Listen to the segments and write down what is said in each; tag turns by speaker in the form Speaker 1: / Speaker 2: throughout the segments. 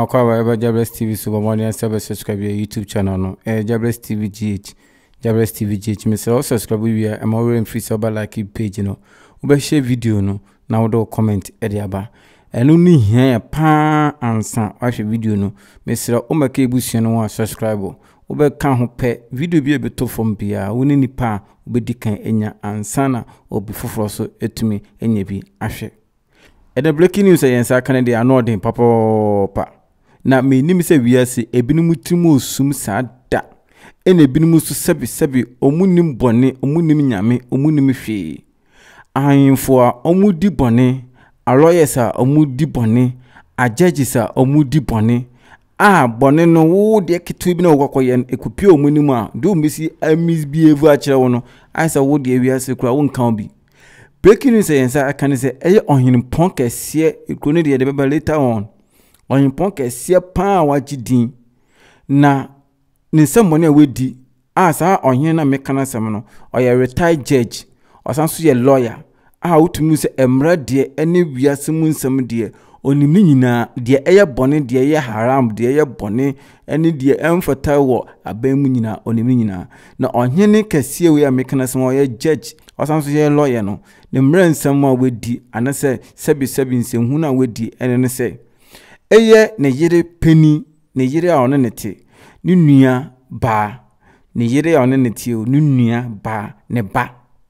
Speaker 1: Mwakwa wherever Jahbless TV so morning and subscribe your YouTube channel no. Jahbless TvGH. Jahbless TvGH. Me say subscribe we are am already free so like page no. Ube share video no. Na wodo comment edi aba. Enu ni hia pa ansa wa video no. Me say o make ebusu no wa subscribe. Ube kan ho pe video bi ebeto from bia woni nipa ube dikan enya ansa na obi foforo so etumi enya bi ahwe. The breaking news yensa kan dey anodin papa na me nim se wiase ebinum timu osum sada ene ebinum so sebi omunim bone omunim nyame omunim hwe ahemfo a omudi bone a lawyers a omudi bone a judges a omudi bone a bone no wo de ketu bi na wokokoye ekupi omunim a do mesi misbehave a kire wo no aisa wo de wiase kura wo nkan bi. Breaking news yensa kan say eye ohin pon kese ekro de beba later on ohin pon kese pa wagidin na ne semone wedi asa ohin na mekana sem no oye retired judge osanso ye lawyer a utumi se emra de ene wiase mu nsem de onimni nyina de eye bone de eye haram de eye bone ene de emfata wo aban mu nyina onimni nyina na ohin kese we mekana sem oye judge osanso ye lawyer no ne mra nsem a wedi anase sebi nsem na wedi ene ne se eye ne yire peni ne yire a one nete ne nua ba ne yire a one nete o ne nua ba ne ba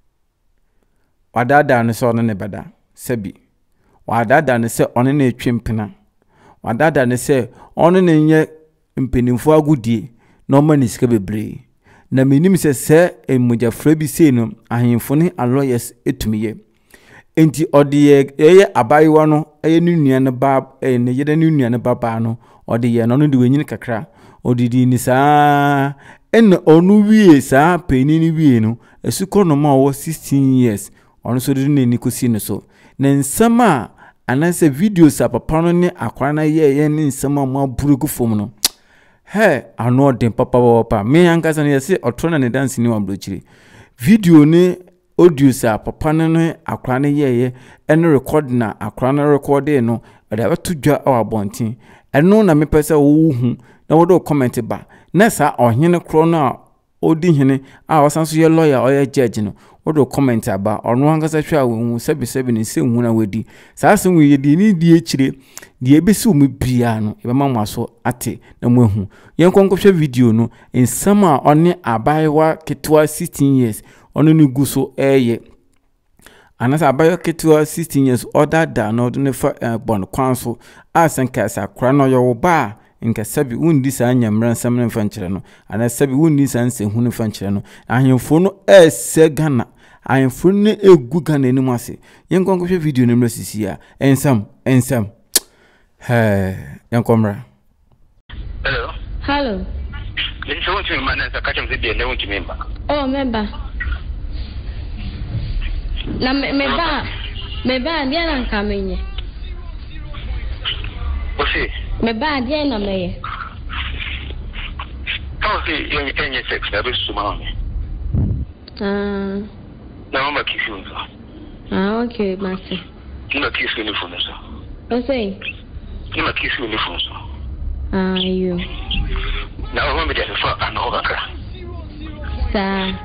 Speaker 1: wadada ne so ne bada sebi wadada ne se one na etwempena wadada ne se one ne nye mpenimfo agudie na oma ne sika bebre na menim se emujafra bi sei no ahemfo ne lawyers etumiye enti ode eye abayiwa no eye ne nua ne ba ne yede ne nua ne baba no ode ye no de wenyini kakra odidi ni saa en onu wie saa penini wie no esuko no ma wo 16 years onu so de ne nikosi ne so na nsama anase videos apapa no ne akwara na ye ne nsama ma burugu fom no he ano den papa me yankasa ne yesi otrona ne dance ni wambrochiri video ne audio sa papa ne akwara ne ye ene record na akwara na record no da betudwa awabontin eno na me pese wo hu na wodo comment ba na sa ohene kro na odi hene a wasanso ye lawyer oye judge no wodo comment aba ono hankasa hwa wo sebi ne se hu na wedi sa se hu ye di ni die chire die besi o mu bia no e be mamaso ate na mu hu yen konkohwe video no ensama one abaiwa ketwa 16 years ono ni guso eye anasa abaiwa ketwa 16 years order da no do ne fa bon kwanso asanka sa kra no yo ba nka sabi wundi sa nyamran samne fanchire no ana sabi wundi sa nse hunu fanchire no ahemfo no ese gana ahemfo ne egu gana ni mwase yenkonkohwe video ne mrasisi ya ensam yankomra
Speaker 2: hello
Speaker 3: Let's want to man as a catch of the day, want to member.
Speaker 2: Oh, member. Na meba dia na nkamenye.
Speaker 3: Osi.
Speaker 2: Meba dia na meye.
Speaker 3: How say you any sex na be suma me. Na mama kiss you so.
Speaker 2: Okay, master.
Speaker 3: You kiss you ni phone so.
Speaker 2: Okay.
Speaker 3: You kiss you ni phone so.
Speaker 2: You.
Speaker 3: Now I remember that for an overcra.
Speaker 2: Sir.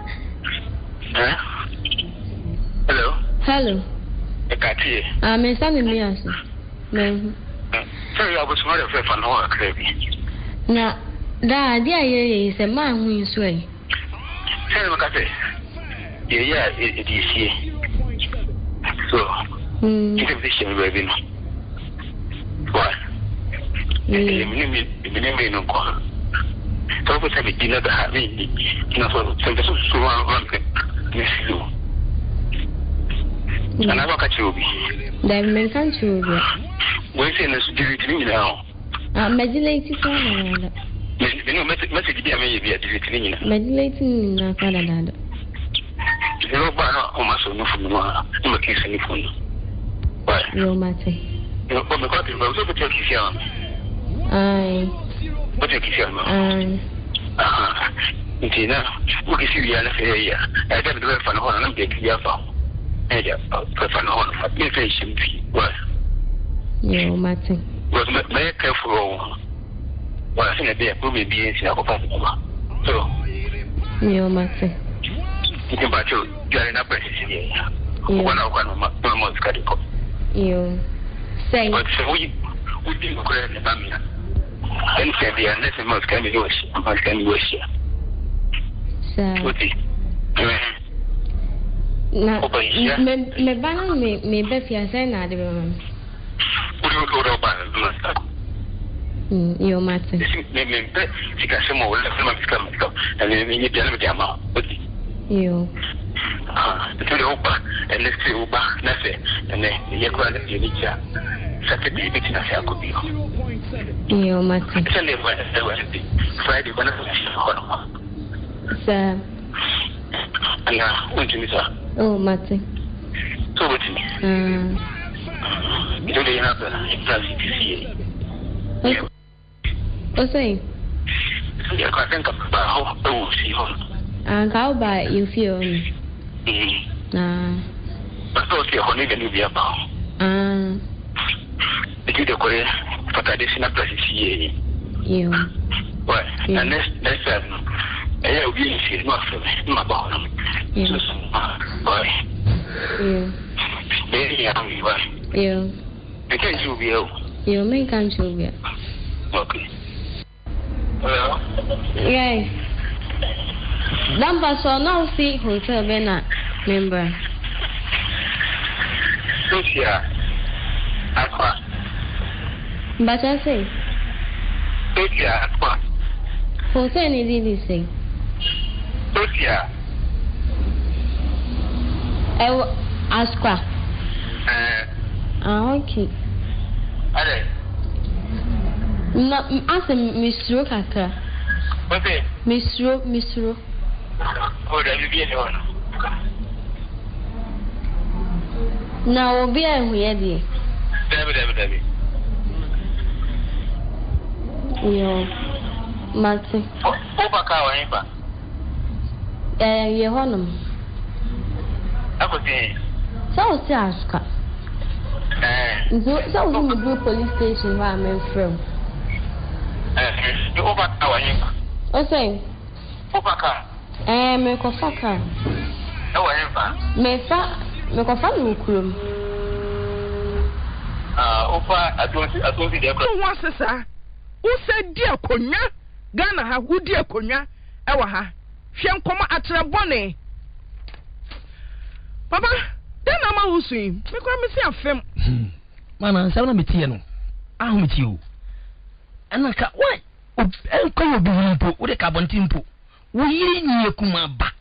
Speaker 2: Hello.
Speaker 3: Ekati.
Speaker 2: Me sami mi aso. Me.
Speaker 3: Sorry, I was not afraid for an overcra.
Speaker 2: Na da dia ye se ma hu iso e.
Speaker 3: Sorry, makate. Yeah, it is here. So, it's a vision baby no. What? Me no call. So we say we dinner the have so so one you. And I work at you.
Speaker 2: The American children.
Speaker 3: We say let's do it now.
Speaker 2: Medulating for
Speaker 3: no message be a deleting.
Speaker 2: Medulating na Canada.
Speaker 3: You know, almost no from the case any phone. Why?
Speaker 2: No matter.
Speaker 3: You know, but because it was over to you.
Speaker 2: Aye.
Speaker 3: What you kiss Intina, what is you na fair? I don't do it for no one and take your phone. And for no one for inflation. What?
Speaker 2: No matter.
Speaker 3: was very careful. Well, I think they will be in Singapore. So,
Speaker 2: you must say.
Speaker 3: You can buy you in a place here. One of one critical.
Speaker 2: You say,
Speaker 3: but so we didn't create the family. And said the unless the most can be yours, most can be yours.
Speaker 2: Sir. Na me bana me be fiase na de be man. You must say.
Speaker 3: Me sika se mo wala ma sika ma sika. And me dia na dia ma.
Speaker 2: You.
Speaker 3: The Opa and let's say Uba, nothing, and then you go to the Nicha. Saturday, it's not a good deal.
Speaker 2: You must say.
Speaker 3: Friday, one of the
Speaker 2: Sir.
Speaker 3: Yeah, went to me, sir.
Speaker 2: Oh, Matty.
Speaker 3: So what's me? You don't have a
Speaker 2: What's saying?
Speaker 3: Yeah, I think about how see home.
Speaker 2: And how about you feel?
Speaker 3: But so see honey can you be about? The kid of Korea for traditional places here. You. What? And that's I will be in not for my bottom. Boy. Very young, boy. You. I can't you be ill. You may can't you be. Okay. Well, yes. Number so now see hotel Bena member. Sophia. Aqua. But I say Sophia Aqua. Hotel ni did say Sophia. Aqua. Okay. Ale. Na ase misro kaka. Okay. Misro. Oh, that will be anyone. Now, we'll be here. David. Yo, Martin. Opa Kawa, your honor. I could say, so ask. So, we will do police station where I'm from. Opa Kawa, oh, say, Opa Kawa. Me kofaka. Me kofa no kurom. Opa atonsi de ko. Won sesa. Wo se di akonya. Ghana ha wo di akonya e wa ha. Hwe nkoma atre bone. Papa, den na ma wo suin. Me kwa me se afem. Mana nsam na metie no. Ahu metie o. Anaka why? En ko obi mpo, wo de ka bonti mpo. Wiri ni kuma ba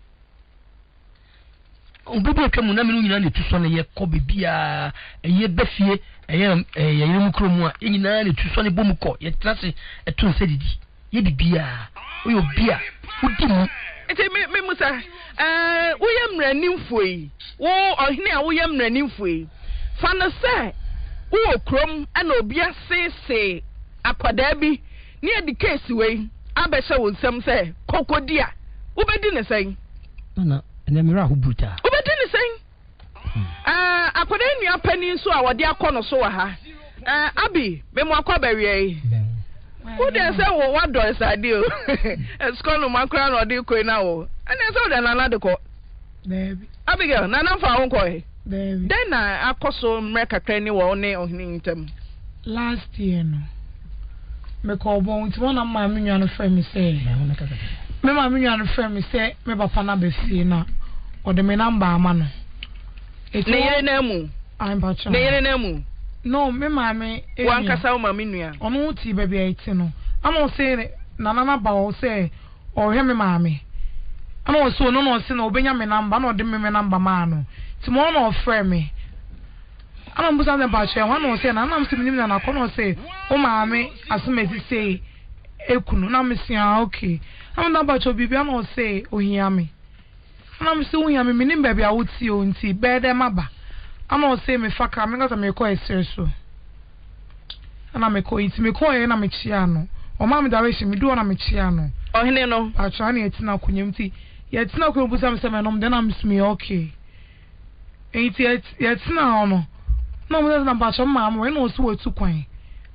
Speaker 3: obobo kamu na menu nyina ne tuso ne ye ko bibia eye befie eye yemu kromu a nyina ne tuso ne bomu ko ye trase etun se didi ye bibia oyo bia udi mu ete me musa wo ye mranimfo yi wo ohine a wo ye mranimfo yi fa no se wo krom ana obi asese akwada bi ne edi case we abesha won sam say kokodia ubedi ne say na ene mira hubuta ubedi ne say akoda nua pani so a wode akono so wa ha abi memo akwa bawie wo de say wo wado sade o eskono makra no de koi na wo ene say wo de na de ko baby abigail na na fa won ko he baby den na akoso mreka krani wo ne ohini ntam last year no me call bon ti wona ma me nwa no frɛ me say me ma me nwa no frɛ me say me papa na be fie na o de me number ama no ne yere na mu am ba cha ne yere na mu no me ma me wan kasa o ma me nwa ono ti ba bia iti no ama say na na ba o say o hwe me ma me ama so no no say na obenya me number na o de me number ma no ti mo no frɛ me ana mbusa na ba che wan no say na na msim nim na ko no say o ma me asumesi say ekunu na msia okay am na ba cho bibia no say ohia me ana msi ohia me nim ba bia wuti o nti be de maba ana say me faka me ngata me ko esreso ana me ko nti me ko e na me chia no o ma me direction me do na me chia no ohine no acha na etina kunyem ti yetina ko mbusa me se me no de na msimi okay enti yetina no no mo na ba cho ma mo e no so wetu kwan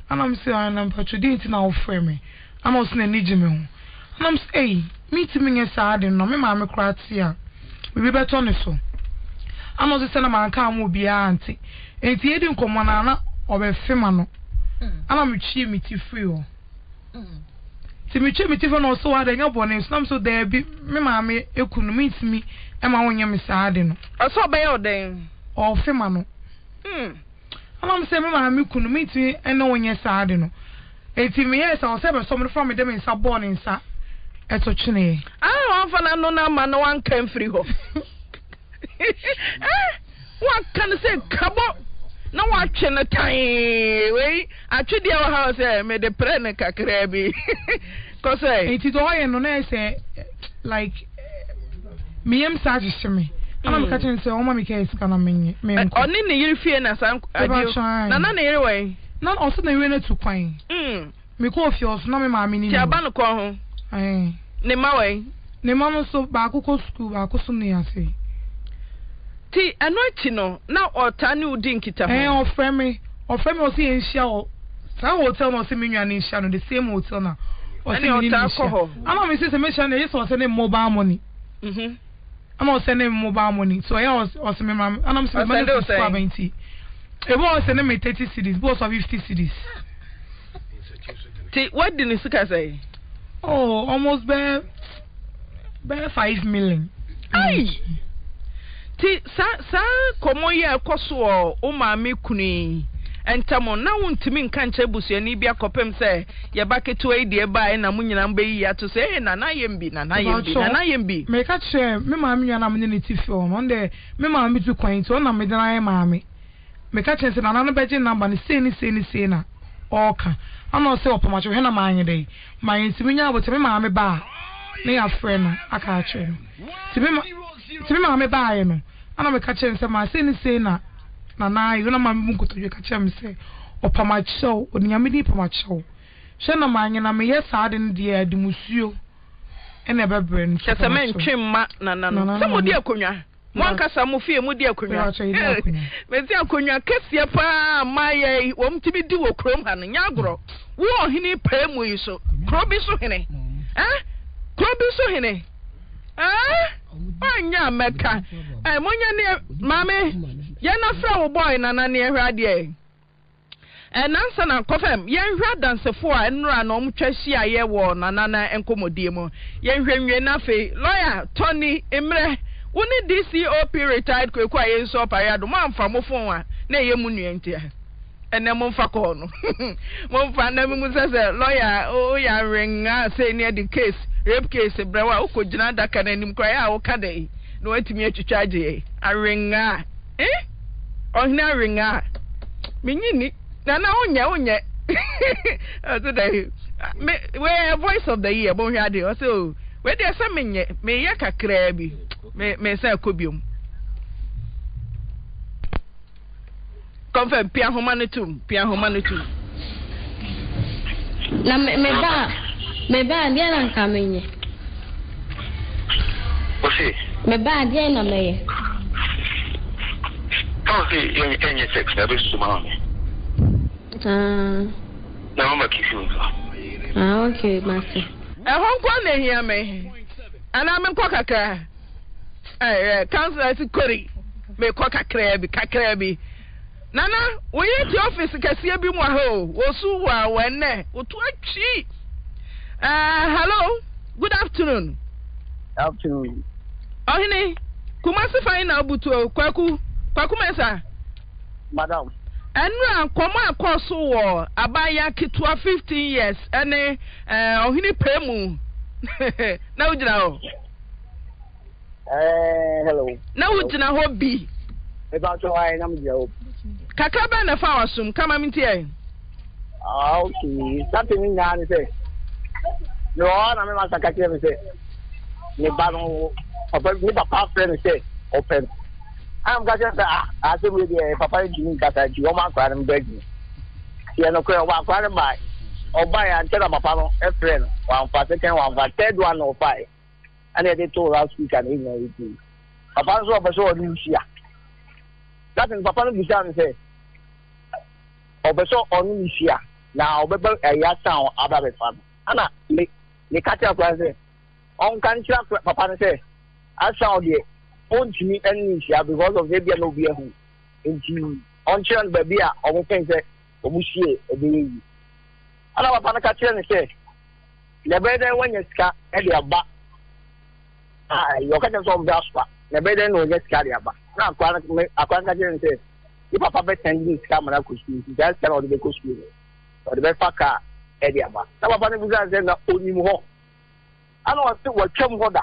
Speaker 4: and I'm saying I'm patriotic now for me. I'm also a need me. And I'm saying, meet me as I didn't know me, mamma cried here. We be better on so. I'm also saying, I'm come will be auntie. And the Edin Commanana or a femano. And I'm cheap me to free. To me, cheap me to no so I don't know, and some so there be me, mamma, you couldn't meet me, and my own young I didn't. I saw by your day or femano. And I'm saying, mamma, couldn't meet me, and no one yes, I don't know. It's me, yes, I'll say, someone from them in Sabon in Sa. It's a chinny. I don't know, no man, no one came free. What can I say? Come on. No watching the time. Wait, I treat your house, made the preneca crabby. Cause it is all I say, like, me, I'm such me. I'm catching so, my case can I mean, only the European as I'm trying. None anyway. Not also the winner to coin. Me call of yours, no, my mini. Chabano call. Aye. Nemawe. Nemano so back school, I could soon say. Ti anoitino na otani udinkita ho ofremi was in show sa hotel no se menwa ni sha no the same hotel na o se ni sha ama me say me sha na yes o se mobile money ama o se mobile money so I was me mam ana me say money for 20 e bo o se me 30 cedis bo so 50 cedis ti what did Nisika say almost be 5 million ai ti sa komo ye akoso o ma me kuni entamo na wontimi nka nche busuani bia kopem se ye baketo idie ba na munyina mba yi ato se na yembi me ka che me ma me nwana me ne tifi o no de me ma me tu kwan to na me dana ma me ka che se na no beje number ni se na oka ana se opomacho he na ma anye dey ma ntimi nya abote me ma me ba me ya friend aka che ti me ma me ba ye no ana me ka che se ma se na you na ma me nkoto ye ka che me se opamacho onyame di opamacho she na ma anye na me yes ade ne de adimusuo ene bebre no se me ntwemma na se mo di akonwa mo ankasa mo fie mo di akonwa me di akonwa kese pa maye wo mtimi di wo krom ha no nyagro wo ohini paemu yi so krobi so hene anya meka monya ne mame ye na fra wo boy na ne ehwade nansa na kofem ye hwa dansefo a enura na omtwahia ye wo na enkomodie mu ye hwenwe na fe lawyer Tony Emre woni DCOP retired kwekwa ye nso parado mamfa mo fon a na ye mu nuentia ene mo mfa ko no mo mfa na mu sese lawyer o ya renga say near the case rape case brewa ukogina daka na nim kwa ya wo ka dai no atimi atwitwaje arenga ohina renga menyini na onye so dai we voice of the year bon hwade o so we dey say me ya kakra bi me say kobiom confirm pia humanitum
Speaker 2: na me ba dia na nkamenye
Speaker 5: osi
Speaker 2: me ba dia na meye
Speaker 5: Kasi yenye sex na besu mami. Na mama kifunza.
Speaker 2: Okay, master.
Speaker 4: Kwa na hia me. Ana me kwa kakra. Councilor si kori. Me kwa kakra bi. Nana, we ye ti office kase bi mu ho. Osu wa wenne. Otu achi. Hello. Good afternoon.
Speaker 6: Afternoon.
Speaker 4: Ohini, Kumasi fine na butu kwaku mesa.
Speaker 6: Madam.
Speaker 4: Enra koma akoso wo abaya kitwa 15 years ene ohini pemu. Na ujina ho.
Speaker 6: Hello.
Speaker 4: Na ujina ho bi.
Speaker 6: About to I am here.
Speaker 4: Kakaba na fa wasum kama mintie.
Speaker 6: Okay. Something in there say. No, na me masa kakire me say. Ni bano open ni papa friend say open. I'm going to say, I said, with the papa, you got that you want to beg me. You know, what I buy or buy and tell my papa, a friend, one for second, one for third one or 5. And they told last week and evening with me. Papa saw a show of news here. That is Papa Bishan say, or Beso on news here. Now, but a ya sound about it, father. Anna, the catcher was on country, Papa say, I saw the own to me and because of maybe no beer who into on children baby or things that Obushi a baby. And our Papa catcher and say, the better when you scat at your back. Your catcher from Jasper, the better no get carry about. Now, I can't and say, if Papa sending come and I could see, that's cannot be costume. Or the best car, Eddie Abba. Some of the then only more. I know what chum water.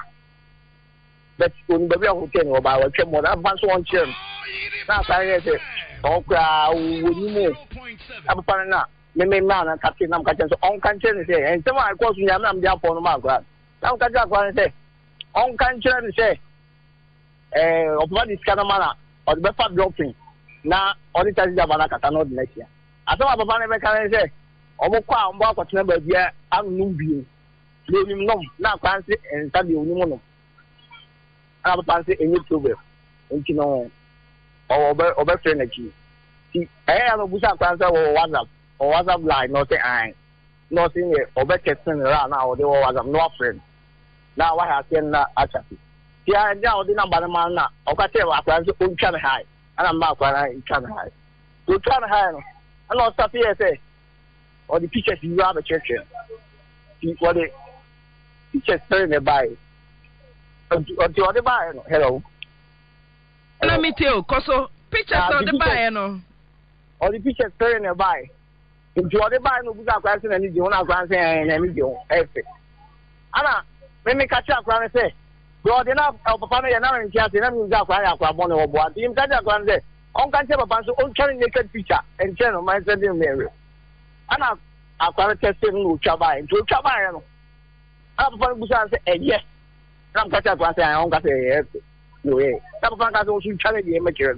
Speaker 6: But when the real hotel or by what chum water, advance one chum. Now, I say, oh, crowd, would you move? I'm a partner. The main man and Captain, I'm catching on country and say, and someone I call me, I'm down for the mark. Now, catch up and say, on country and say, of what is Canamana or the best dropping. Now, all the time, I cannot next year. I thought Papa never can say, Omoka, Omoka, number here, I'm Nubian. No, now fancy and study Unimono. I have a fancy in YouTube, and you know, over energy. See, I have a Busa answer or WhatsApp line, not saying nothing over testing around now, they were no friend. Now I have seen that actually. See, I now the number of man, or I can say, China High, and I'm not going to China High. So China High. I know stuff here say, or the pictures you have a church. See what the pictures turn by. Or the other buy, hello.
Speaker 4: Let me tell you, Koso, pictures of the buy, no.
Speaker 6: Or the pictures turn by. If you are the buy, no good question, and you want to answer and you Anna, let me catch up and say, God enough of a family and now in Cassie, and I'm going to have one or one. You catch up and say, on can't have a bunch of carrying naked picture and channel my sending Mary. And I've got a testing no Chabai and to Chabai. I'm going to say, yes. I'm catch up and say, I don't say, yes. No way. Some of us also challenge the material.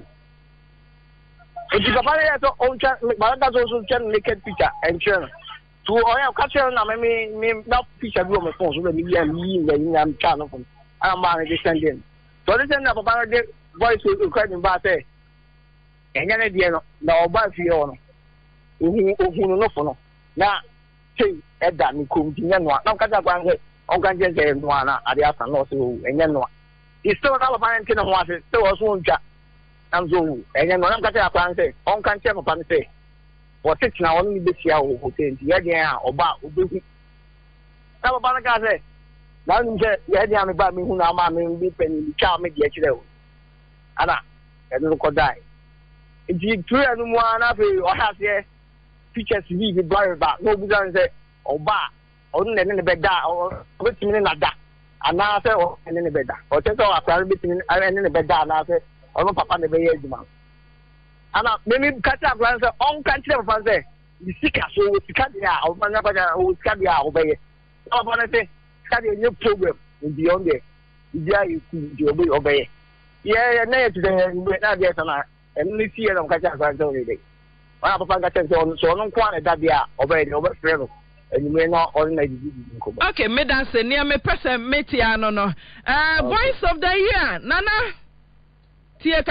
Speaker 6: If you have a own channel, but that's also channel naked picture and channel. To all your catcher, I mean, not picture room of phones, when you are channel from I'm managing sending. So this is about the voice will cry in Bate. And then at the end, no, but Fiona, who no for now, say, at that, you couldn't know. Now, Cataplan, on Ganges and one at the after no, and then one. It's still not a fine kind of water, still was one chat. I'm so, and then one Cataplan say, on Cancer upon say, for 6 now only this year, who says, yeah, or about who do. Now, Banaka say, now you said, yeah, about me who now mammy be penny, child make the HL. Anna, and look or die. If you three and one after or have here pictures to be buried back, no good say, or bar, or in the bed or what's in that. And now I say, or in the bed, or just all after between and in the bed down, I say, or no papa the bay man. And maybe catch up and say, on country of France, the sick as so with Cadia, or Manapa, who Cadia obey. No one say, Cadia new program beyond there. Yeah, you obey. Yeah, nay today, not yet, and we see them catch up every day. I have a catch on so long quantity that they are obeyed over forever. And you may not ordinarily.
Speaker 4: Okay, Madam, say near me person, Metiano. Voice of the year, Nana. Take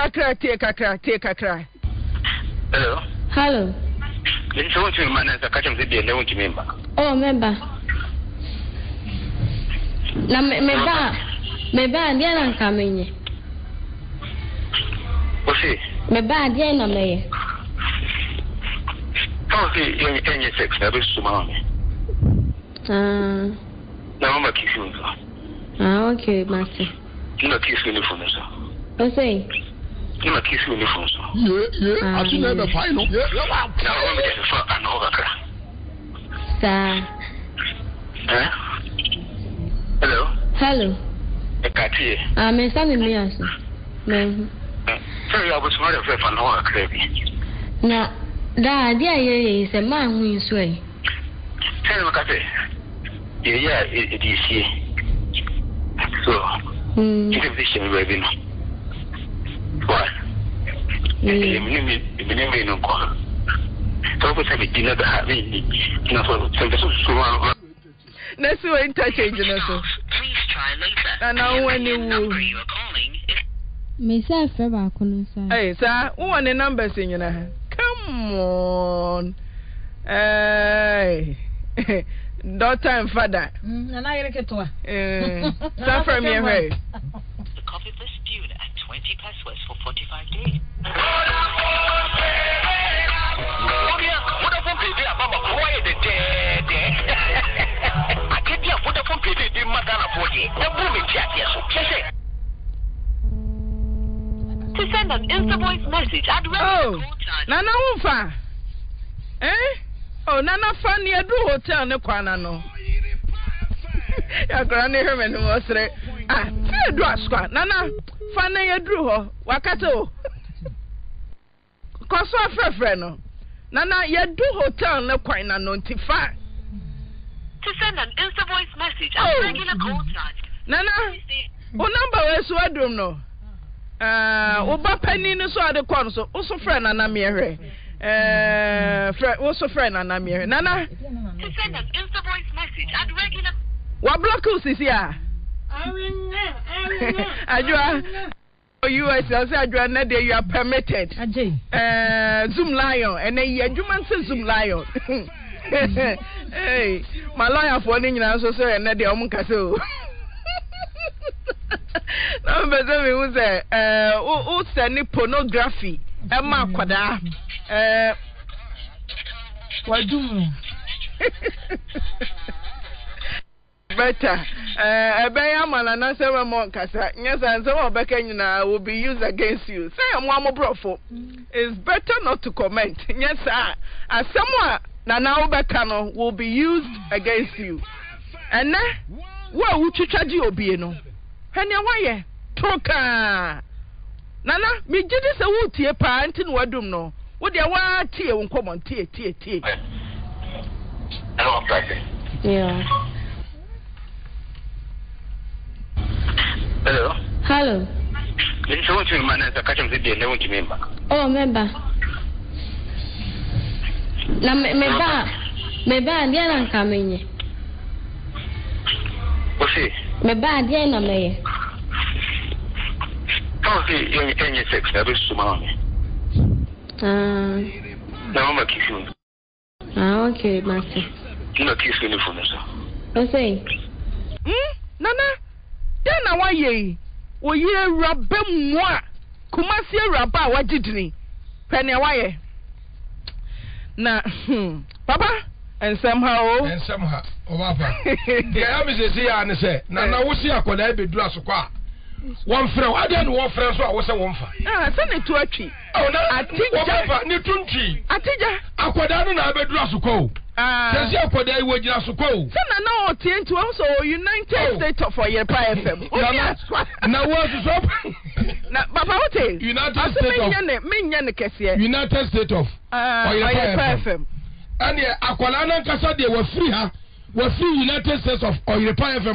Speaker 4: a cry.
Speaker 5: Hello.
Speaker 2: Hello.
Speaker 5: Then so much man as a catch him the level to member.
Speaker 2: Oh, member. Na me ba dia na kamenye.
Speaker 5: O si.
Speaker 2: Me ba dia na me.
Speaker 5: How see any sex na be suma me. Na mama kiss you.
Speaker 2: Okay, master.
Speaker 5: No kiss you in phone so.
Speaker 2: O sei.
Speaker 5: No kiss you in phone so.
Speaker 3: Yeah. I should never find no. Yeah.
Speaker 5: Now I'm just for an over.
Speaker 2: Sir.
Speaker 5: Hello.
Speaker 2: Hello.
Speaker 5: Ekati.
Speaker 2: Me sami me aso. Me.
Speaker 5: So you was more of a fan or crazy.
Speaker 2: Na da dia ye se ma hu nso e.
Speaker 5: Tell me Ekati. Yeah, it is here. So. It's a vision baby no. Why? Me no call. So we say dinner the having. No so
Speaker 4: Next we're interchange so.
Speaker 7: Please try later.
Speaker 4: And now when you
Speaker 7: are calling is
Speaker 2: Me say fe ba ko no sir.
Speaker 4: Hey sir, who want the numbers in your hand? Come on. Daughter and father.
Speaker 8: And I get to
Speaker 4: Suffer me away.
Speaker 7: The copy of this viewed at 20 pesos for 45 days. To send an Insta voice message, I'd rather
Speaker 4: Nana Wufa. Oh, Nana Fanny, I do hotel no kwana no. Ya grande herman was re. Ah, see do aswa. Nana Fanny ya drew ho. Wakato. Koso afrefre no. Nana ya do hotel no kwana no ntifa.
Speaker 7: To send an Insta voice message at regular call charge.
Speaker 4: Nana, o number we so adum no. Oba penny no so ade kwa no so. O so friend Nana me hwe. Also friend Nana me. Nana.
Speaker 7: To send an Insta voice message at regular.
Speaker 4: What block us is here? Ajua. US say Ajua na dey you are permitted. Zoom lion and then you man say Zoom lion. Hey, my lawyer for ni nyina so say na dey omun kase o. Na me say me who say who send pornography. Emma kwada
Speaker 8: Wadum
Speaker 4: better ebeya mala na say we mo kasa nyesa nso obeka nyina will be used against you. Say am brofo. It's better not to comment. Nyesa asemwa na na obeka no will be used against you. And na wa utwitwaji obie no. Hene waye toka Nana, me jidi se wo tie pa anti no wadum no. Wo de wa tie wo nkomon tie.
Speaker 5: Hello, Friday.
Speaker 2: Yeah.
Speaker 5: Hello.
Speaker 2: Hello.
Speaker 5: This is what you man as a catch of the day, no member.
Speaker 2: Oh, member. Na meba dia na nkamenye.
Speaker 5: O see.
Speaker 2: Meba dia na meye.
Speaker 5: Okay, any sex, that is to mommy. Now I'm kissing.
Speaker 2: Okay, master.
Speaker 5: No kissing for me, sir.
Speaker 2: Okay.
Speaker 4: Nana, then why ye? O ye rabbe moi. Kumasi rabba wajidni. Penny why? Na, Papa, and somehow.
Speaker 3: Papa. The army says here and say, Nana, we see a colleague be dressed qua. One friend, I didn't want friends who was a one for.
Speaker 4: Send it to a tree.
Speaker 3: Oh, no, I think Nitunchi. Aquadana, I bet Rasuko. Says Aquada, would Rasuko.
Speaker 4: Send a no tent to also United States of your FM.
Speaker 3: Now, what is up?
Speaker 4: Papa, what is
Speaker 3: United States of United States of FM. And the Aqualana Casa, they were free, huh? Were free United States of Oyepa FM.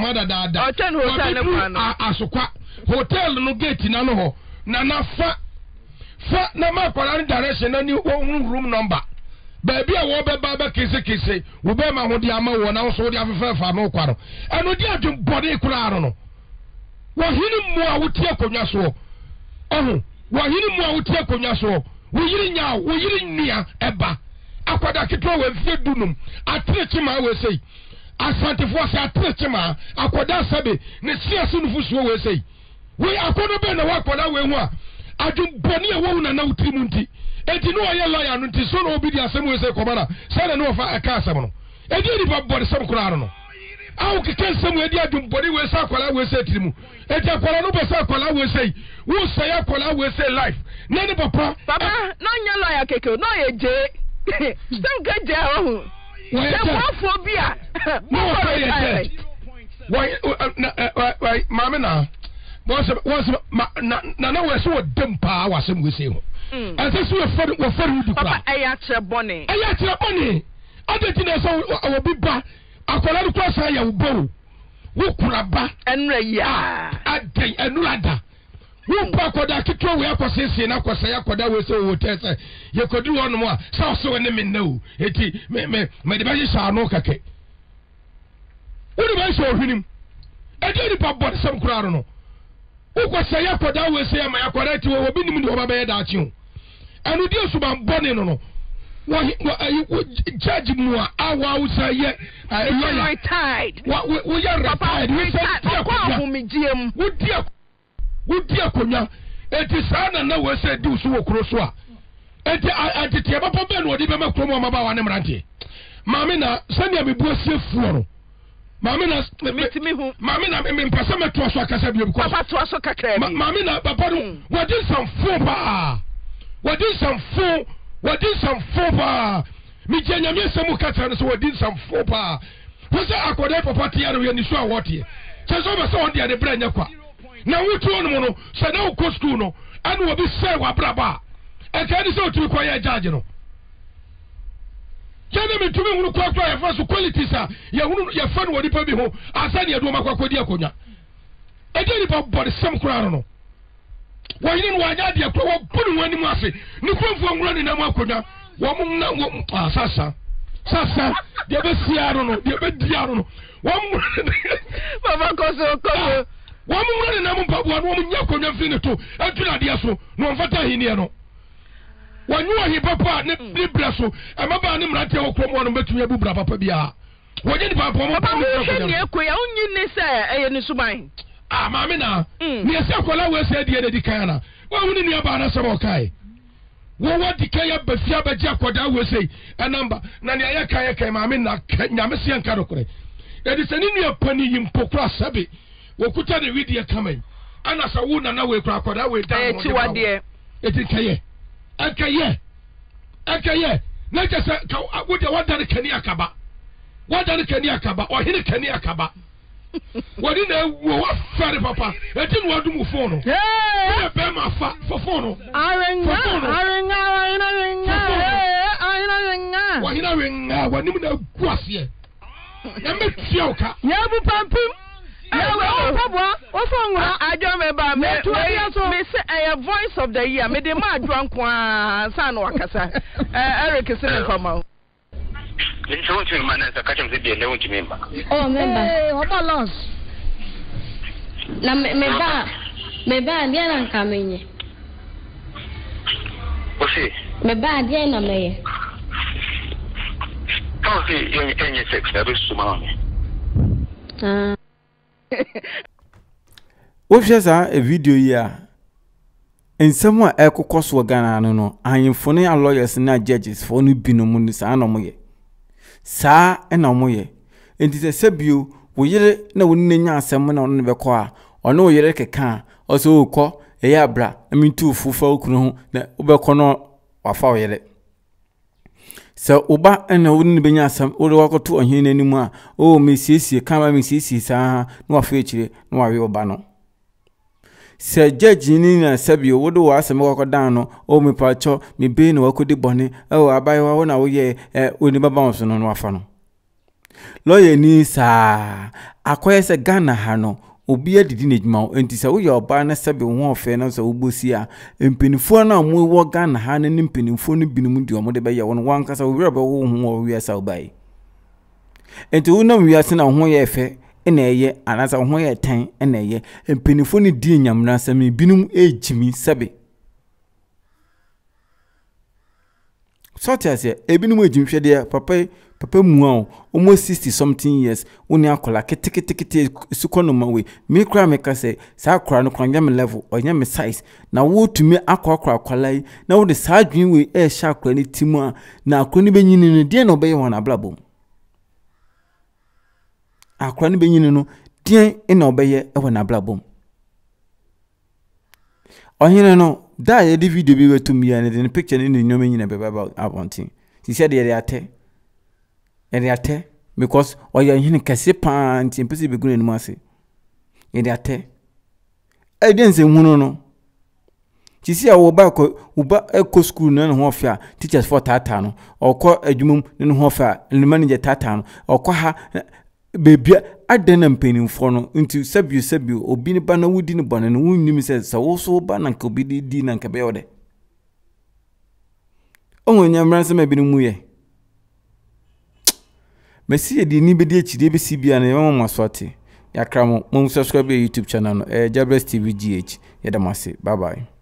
Speaker 3: Asukwa hotel no gate na no ho na fa na ma kwala direction na ni room number baby a wo be ba kese wo be ma ho di ama wo na so di afefa no kwaro eno di adwum body kura no wo hini mu a wo tie konwa so wo hini mu a wo tie konwa so wo yiri nya wo yiri nia eba akwada kitwa we fie dunum atrechi ma we sei asante fo se atrechi ma akwada sabe ne siasu nufu so we sei we akono be na wakwada we hu a adwum boni e wo na na utiri munti enti no ye lawyer no nti so no obi di asem we sei komana se na no fa aka asem no edi di ba body sem kura no awu keke nsem we di adwum body we sei akwala we sei tirimu enti akwala no be sei akwala we sei wo sei akwala we sei life na ne papa
Speaker 4: no nya lawyer keke no ye je stem ga je ho phobia
Speaker 3: no why mama na was na we so dem pa wasem we say ho and so we for di
Speaker 4: papa ayatre bone
Speaker 3: adeti na so obi ba akola do kwasa ya wo wo kura ba
Speaker 4: enra ya
Speaker 3: adai enurada wo pa koda kitwa we akosese na kosa ya koda we so wo tese ye kodu wono mo a so ne me no eti me de ba sha no kake wo de ba sha ohwinim edi ni pa bod sam kuraro no wo kosa ya koda we se ma ya koda ti wo bi nim de wo ba be da chi ho anu di osuban bone no
Speaker 9: judge more our say
Speaker 4: retired.
Speaker 9: We are retired. We say would dear Konya. It is Anna no we say do so crosswa. At the Papa Ben or the Bama Cromo Maba and Emerante. Mamina, send me bossy for. Mamina, Mamina, Pasama Tosa Casabi, Papa Tosa Cacre. Mamina, Papa, what is some faux? What is some faux? What is some faux pas? Mijanya Samu Catans, what did some faux pas? Was that Aqua Papa Tiano and Nisha Water? Chasova saw the other brand. Now we told Mono, Sano Costuno, and will be Sawa Braba. And can is not to require Jajano. Gentlemen, to me, who qualify for qualities are your fun will depend on Asania Doma. I tell you about some crown. Why didn't Wadia put one in Massey? No from running a Makoda. Woman, Sasa. Sasa, the best Diano, the best Diano. One running a one woman Yakona Finito, and Tunadiaso, no Fata Hiniano. When you are here, Papa, Nibraso, and Mabba Nimratio Cromon, but we have Papa Bia. What did Papa only say, and Sumai? Ah, Mamina, near Sakola was said the Edicana. What would you about us okay? What the Kaya Bessiaba Jacoda will say a number Nania Kaya Mamina, Namasian Karokre. It is an Indian penny in Pokra Sabi. What could tell the video coming? And as a woman, now we crack what I will tell you, dear. It is Kaye. Akaye. Not just what done the Keniakaba. What done the Keniakaba or hit a Keniakaba? What in the father papa? I didn't want to move phone. Yeah, for phone. What you know, Guasia. I don't remember. Me say a voice of the year. Me the man drunk one son wakasa. Eric is in from.
Speaker 2: Oh, member.
Speaker 8: What about loss?
Speaker 2: Na me ba dia na nkamenye.
Speaker 5: Osi.
Speaker 2: Me ba dia na meye.
Speaker 5: How see you sex that is sumama.
Speaker 1: Wofia a video here. In someone eko koso Ghana no ahemfo ne lawyers na judges for no binomu ni sa no moye. Sa ena moye. Enti se sebio wo yire na wonni nya asem na ono beko a ono wo yire keka oso okọ eya bra amintu fufa okunu ho na obeko no wafa wo yire. So uba ena wonni benya asem wo wakoto ohene nimu a o mesiesie kama mesiesie sa no wafa echire no wawe oba no. Se judge ni na sabio wodo wa asem wakodan no o me pacho me be no wakodi bone o abayewa wo na wo ye oni baba won so no wafa no. Lawyer ni sa akoye se Ghana ha no obi adidi nejuma enti se wo ye oba na sabe ho ofe na so obosi a empinifo na mo wo Ghana ha na empinifo no binum di omo de be ye won wankasa wo were be wo ho wi asa obai enti wo na wi asa na ho ye efe ena eye anasa ho ye tan ena eye empinifo ni di nyamna sami binum ejimi sabe Sotia se ebinum ejimi hwede papa muao almost 60 something years oni akola ketekete sukono mawe me kra me ka se sa kra no kwanya me level onya me size na wo tumi akwa akwala na wo de sa adwen we e sha kra ni timu a na akra ni benyini no de na obeye won ablabom akra ni benyini no de na obeye e won ablabom ohine no da ye di video bi wetum ya ne de picture ni nyom nyina be about abontin she said they ate because oya hini kase pa nti mpese be gune ni ase ede ate edense hunu no tisi a wo ba eko school no ho ofia teachers for tata no okọ adwumum no ho ofia ni manager tata no okọ ha bebia adena mpenimfo no nti sabio obi ni ba na wudi ni bone no wunnim se wo so ba na nka obi di na nka be yode onwonya mranse ma bi ni mu ye Messi di ni bedi echide be sibia na yema maswati yakra mo subscribe YouTube channel no Jahbless TvGH yedamase bye bye